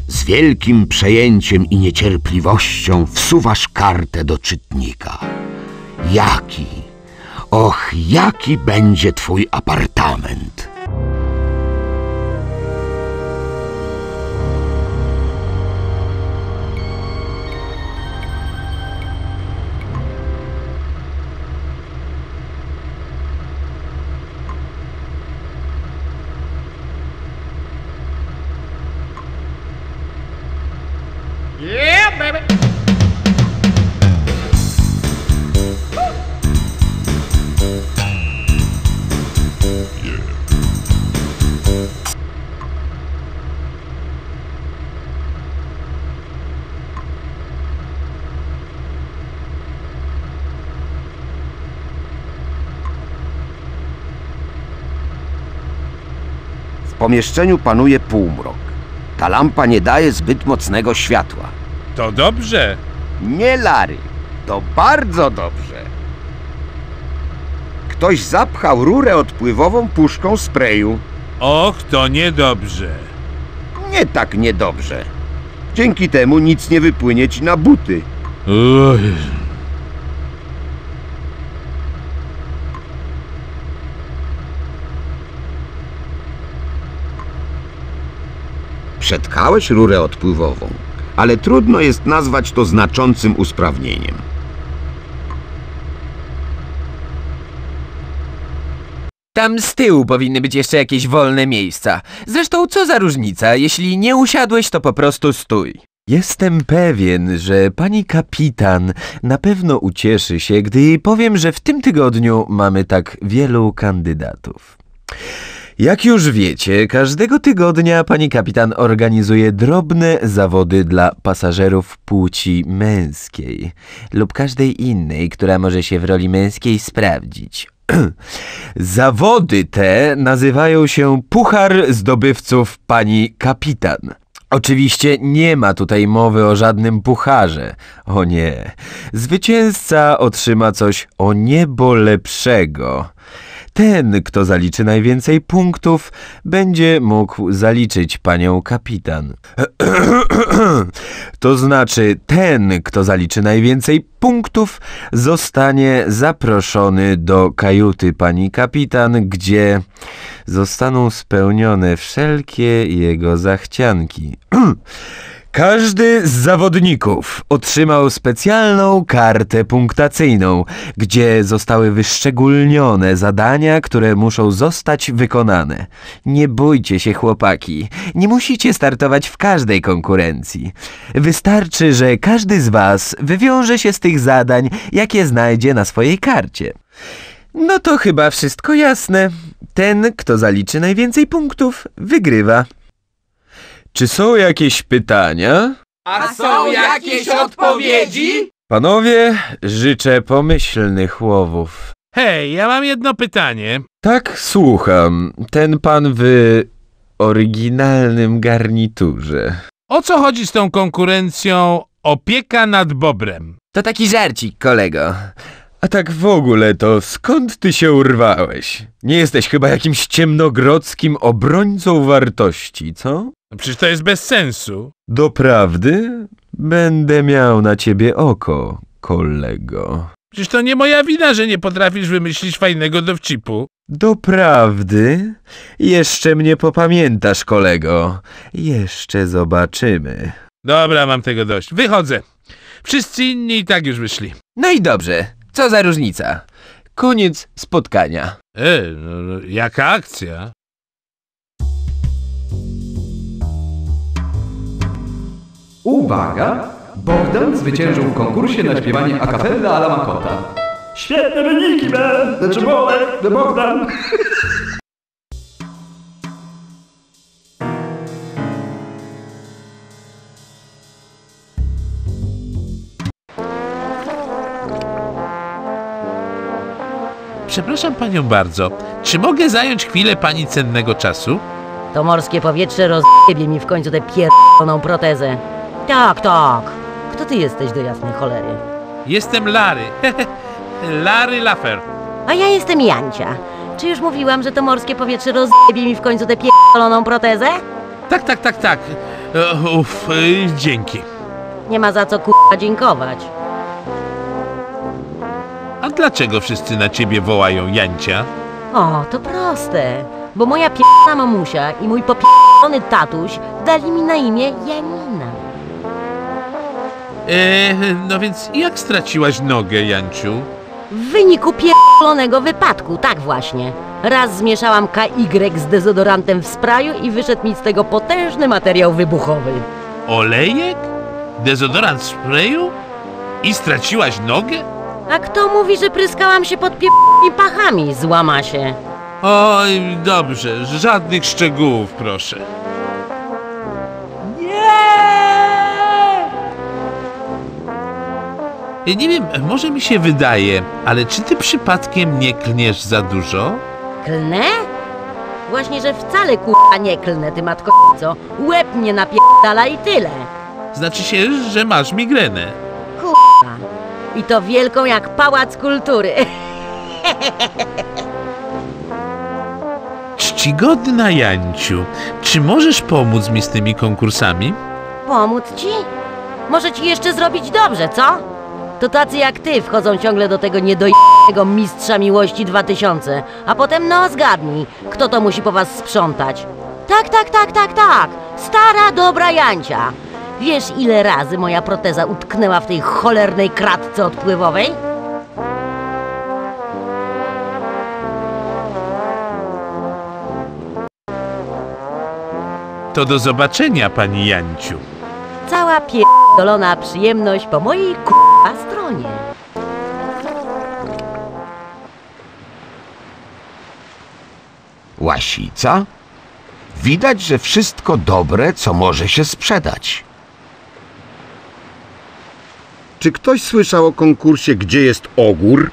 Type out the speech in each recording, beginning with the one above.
Z wielkim przejęciem i niecierpliwością wsuwasz kartę do czytnika. Jaki będzie twój apartament? Yeah, baby! W pomieszczeniu panuje półmrok. Ta lampa nie daje zbyt mocnego światła. To dobrze. Nie, Larry, to bardzo dobrze. Ktoś zapchał rurę odpływową puszką sprayu. Och, to niedobrze. Nie tak niedobrze. Dzięki temu nic nie wypłynie ci na buty. Oj. Przetkałeś rurę odpływową, ale trudno jest nazwać to znaczącym usprawnieniem. Tam z tyłu powinny być jeszcze jakieś wolne miejsca. Zresztą co za różnica, jeśli nie usiadłeś, to po prostu stój. Jestem pewien, że pani kapitan na pewno ucieszy się, gdy jej powiem, że w tym tygodniu mamy tak wielu kandydatów. Jak już wiecie, każdego tygodnia pani kapitan organizuje drobne zawody dla pasażerów płci męskiej lub każdej innej, która może się w roli męskiej sprawdzić. Zawody te nazywają się Puchar Zdobywców Pani Kapitan. Oczywiście nie ma tutaj mowy o żadnym pucharze. O nie. Zwycięzca otrzyma coś o niebo lepszego. Ten, kto zaliczy najwięcej punktów, będzie mógł zaliczyć panią kapitan. To znaczy, ten, kto zaliczy najwięcej punktów, zostanie zaproszony do kajuty pani kapitan, gdzie zostaną spełnione wszelkie jego zachcianki. Każdy z zawodników otrzymał specjalną kartę punktacyjną, gdzie zostały wyszczególnione zadania, które muszą zostać wykonane. Nie bójcie się, chłopaki, nie musicie startować w każdej konkurencji. Wystarczy, że każdy z was wywiąże się z tych zadań, jakie znajdzie na swojej karcie. No to chyba wszystko jasne. Ten, kto zaliczy najwięcej punktów, wygrywa. Czy są jakieś pytania? A są jakieś odpowiedzi? Panowie, życzę pomyślnych łowów. Hej, ja mam jedno pytanie. Tak, słucham. Ten pan w oryginalnym garniturze. O co chodzi z tą konkurencją opieka nad bobrem? To taki żarcik, kolego. A tak w ogóle to skąd ty się urwałeś? Nie jesteś chyba jakimś ciemnogrodzkim obrońcą wartości, co? Przecież to jest bez sensu. Doprawdy? Będę miał na ciebie oko, kolego. Przecież to nie moja wina, że nie potrafisz wymyślić fajnego dowcipu. Doprawdy? Jeszcze mnie popamiętasz, kolego. Jeszcze zobaczymy. Dobra, mam tego dość. Wychodzę. Wszyscy inni i tak już wyszli. No i dobrze. Co za różnica? Koniec spotkania. No, jaka akcja? Uwaga! Bogdan zwyciężył w konkursie na śpiewanie a cappella alla Makota. Świetne wyniki, Ben! Znaczy Bogdan! Przepraszam panią bardzo. Czy mogę zająć chwilę pani cennego czasu? To morskie powietrze rozjebie mi w końcu tę pierdoloną protezę. Tak. Kto ty jesteś do jasnej cholery? Jestem Larry. Larry Laffer. A ja jestem Jancia. Czy już mówiłam, że to morskie powietrze rozjebie mi w końcu tę pierdoloną protezę? Tak. Dzięki. Nie ma za co kurwa dziękować. A dlaczego wszyscy na ciebie wołają Jancia? O, to proste. Bo moja p***na mamusia i mój popierdolony tatuś dali mi na imię Janina. No więc jak straciłaś nogę, Janciu? W wyniku pierdolonego wypadku, tak właśnie. Raz zmieszałam KY z dezodorantem w sprayu i wyszedł mi z tego potężny materiał wybuchowy. Olejek? Dezodorant w sprayu? I straciłaś nogę? A kto mówi, że pryskałam się pod pierdolnymi pachami? Złama się. Oj, dobrze, żadnych szczegółów, proszę. Nie wiem, może mi się wydaje, ale czy ty przypadkiem nie klniesz za dużo? Klnę? Właśnie, że wcale kurwa nie klnę, ty matko co? Łeb mnie napierdala i tyle. Znaczy się, że masz migrenę. Kurwa. I to wielką jak pałac kultury. Czcigodna Janciu, czy możesz pomóc mi z tymi konkursami? Pomóc ci? Może ci jeszcze zrobić dobrze, co? To tacy jak ty wchodzą ciągle do tego niedojebanego Mistrza Miłości 2000, a potem no zgadnij, kto to musi po was sprzątać. Tak. Stara, dobra Jancia. Wiesz, ile razy moja proteza utknęła w tej cholernej kratce odpływowej? To do zobaczenia, pani Janciu. Cała pierdolona przyjemność po mojej kurwa stronie. Łasica? Widać, że wszystko dobre, co może się sprzedać. Czy ktoś słyszał o konkursie Gdzie jest ogór?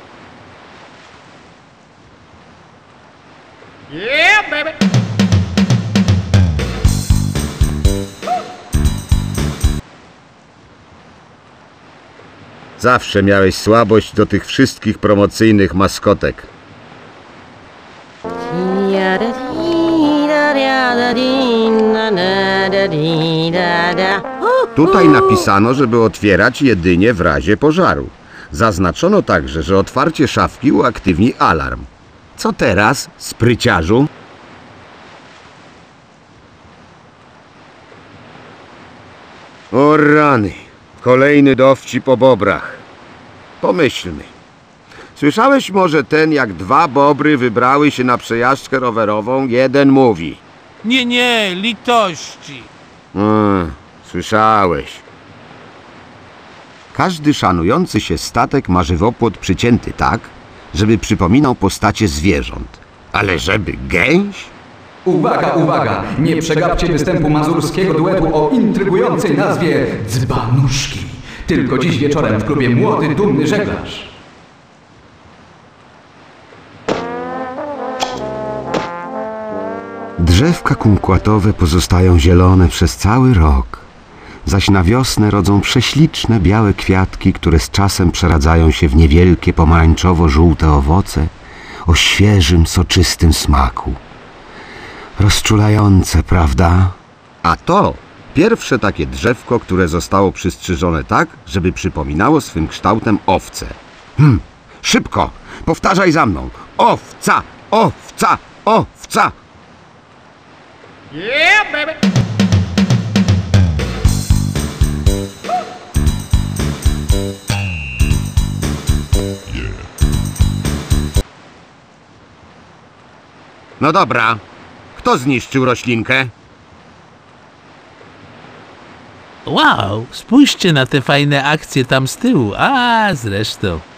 Zawsze miałeś słabość do tych wszystkich promocyjnych maskotek. Tutaj napisano, żeby otwierać jedynie w razie pożaru. Zaznaczono także, że otwarcie szafki uaktywni alarm. Co teraz, spryciarzu? O rany, kolejny dowcip o bobrach. Pomyślmy. Słyszałeś może ten, jak dwa bobry wybrały się na przejażdżkę rowerową? Jeden mówi. Nie, litości. Słyszałeś. Każdy szanujący się statek ma żywopłot przycięty tak, żeby przypominał postacie zwierząt. Ale żeby gęś? Uwaga! Nie przegapcie występu mazurskiego duetu o intrygującej nazwie Dzbanuszki. Tylko dziś wieczorem w klubie Młody Dumny Żeglarz. Drzewka kumkłatowe pozostają zielone przez cały rok, zaś na wiosnę rodzą prześliczne białe kwiatki, które z czasem przeradzają się w niewielkie pomarańczowo-żółte owoce o świeżym, soczystym smaku. Rozczulające, prawda? A to pierwsze takie drzewko, które zostało przystrzyżone tak, żeby przypominało swym kształtem owce. Szybko! Powtarzaj za mną! Owca! Owca! Owca! Yeah, baby! No dobra. Kto zniszczył roślinkę? Wow, spójrzcie na te fajne akcje tam z tyłu. A zresztą.